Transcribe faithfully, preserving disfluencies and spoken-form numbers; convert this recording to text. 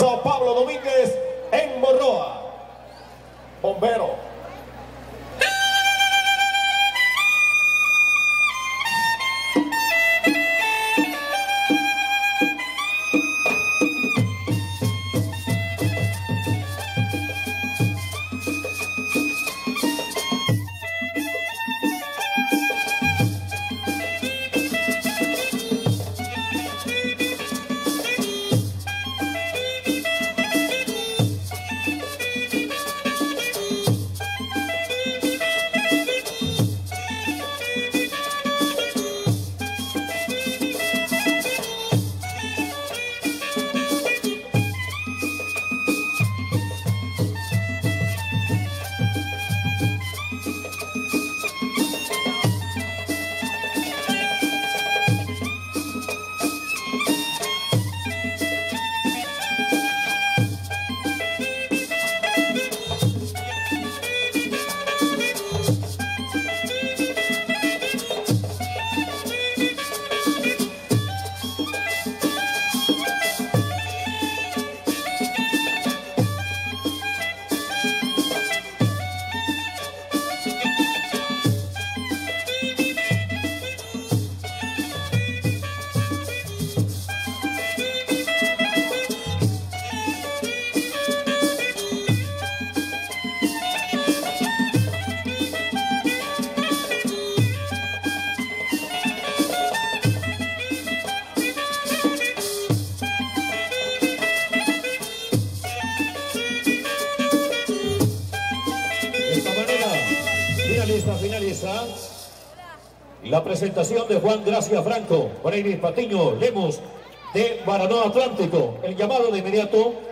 Pablo Domínguez en Morroa. Bombero. Finaliza, finaliza la presentación de Juan Gracia Franco, Brady Patiño Lemos de Baranoa Atlántico. El llamado de inmediato